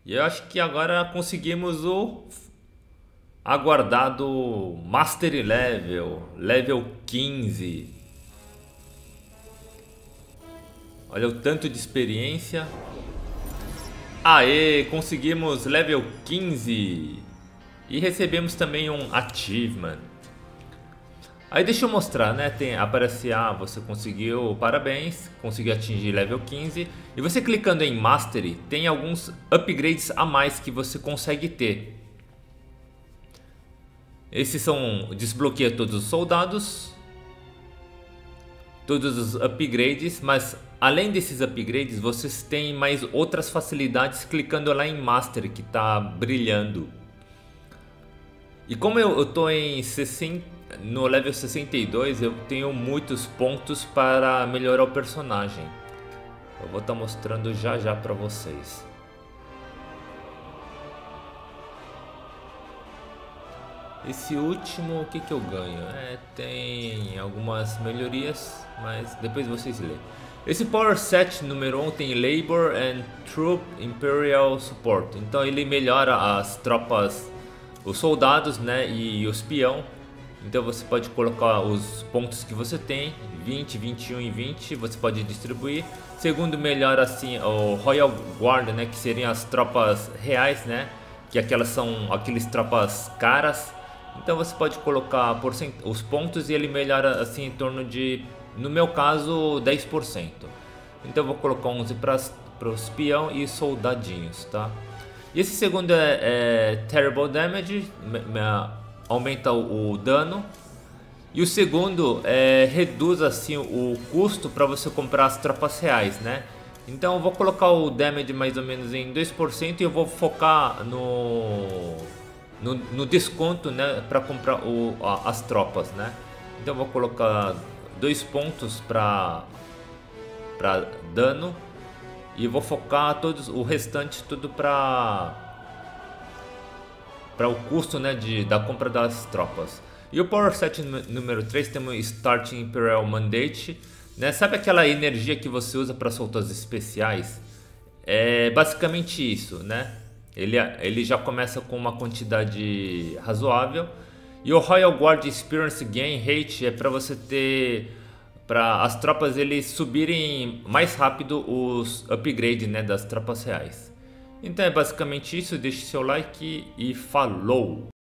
E eu acho que agora conseguimos o aguardado Mastery Level, level 15. Olha o tanto de experiência. Aê, conseguimos level 15. E recebemos também um achievement. Aí deixa eu mostrar, né? Aparece, você conseguiu, parabéns, conseguiu atingir level 15. E você clicando em Mastery, tem alguns upgrades a mais que você consegue ter. Esses são, desbloqueia todos os soldados, todos os upgrades, mas além desses upgrades, vocês têm mais outras facilidades clicando lá em Mastery, que está brilhando. E como eu tô em 60, no level 62, eu tenho muitos pontos para melhorar o personagem. Eu vou estar mostrando já já para vocês. Esse último, o que que eu ganho? Tem algumas melhorias, mas depois vocês lêem. Esse Power Set número 1 tem Labor and Troop Imperial Support. Então ele melhora as tropas, os soldados, né, e os peão. Então você pode colocar os pontos que você tem, 20, 21 e 20, você pode distribuir. Segundo, melhora assim o Royal Guard, né, que seriam as tropas reais, né, que aquelas são aqueles tropas caras. Então você pode colocar os pontos e ele melhora assim em torno de, no meu caso, 10%. Então eu vou colocar 11 para os peão e soldadinhos, tá? E esse segundo é Terrible Damage, aumenta o dano. E o segundo reduz assim o custo para você comprar as tropas reais, né? Então eu vou colocar o damage mais ou menos em 2% e eu vou focar no desconto, né, para comprar as tropas, né? Então eu vou colocar 2 pontos para dano e vou focar o restante tudo para o custo, né, da compra das tropas. E o Power Set número 3 temos Starting Imperial Mandate, né? Sabe aquela energia que você usa para soltar os especiais? É basicamente isso, né? Ele já começa com uma quantidade razoável. E o Royal Guard Experience Gain Rate é para você ter, para as tropas eles subirem mais rápido os upgrades, né, das tropas reais. Então é basicamente isso, deixe seu like e falou!